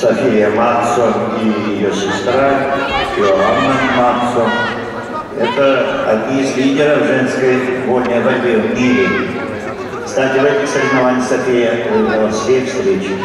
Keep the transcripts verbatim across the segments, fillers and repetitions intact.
София Матсон и ее сестра Иоанна Матсон. Это одни из лидеров женской вольной борьбы в мире. Кстати, в этих соревнованиях София выиграла все встречи.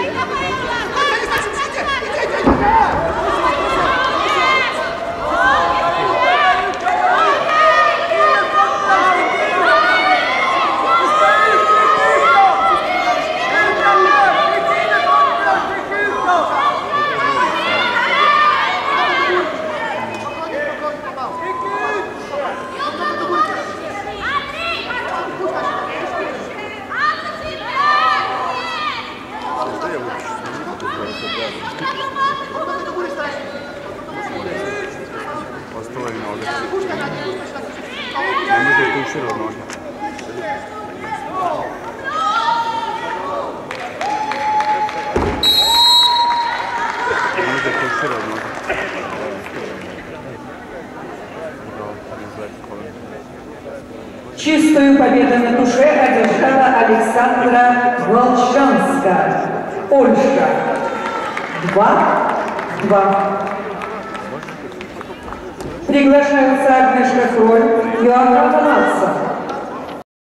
Чистую победу на душе одержала Aleksandra WOLCZYNSKA, Польша. два-два. Приглашаются Агнешка Кроль и Иоанна Матсон.